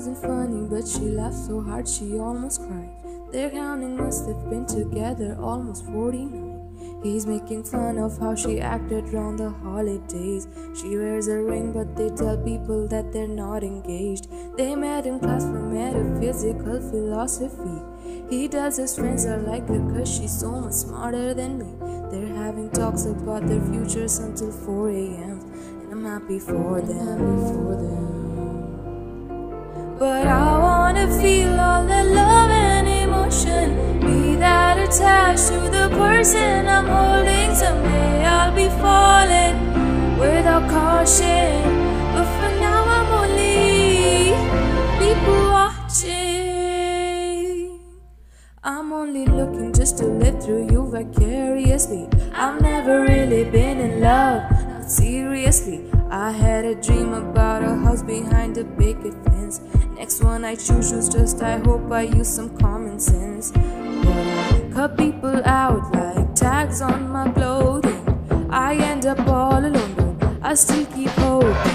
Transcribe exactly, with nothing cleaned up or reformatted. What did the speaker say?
wasn't funny, but she laughed so hard she almost cried. Their counting must have been together almost forty-nine. He's making fun of how she acted round the holidays. She wears a ring, but they tell people that they're not engaged. They met in class for metaphysical philosophy. He tells his friends I like her cause she's so much smarter than me. They're having talks about their futures until four a m And I'm happy for them, happy for them. But I wanna feel all the love and emotion, be that attached to the person I'm holding. Someday I'll be falling without caution, but for now I'm only people watching. I'm only looking just to live through you vicariously. I've never really been in love, not seriously. I had a dream about a house behind a picket fence. Next one I choose was just I hope I use some common sense. But I cut people out like tags on my clothing. I end up all alone, but I still keep hoping.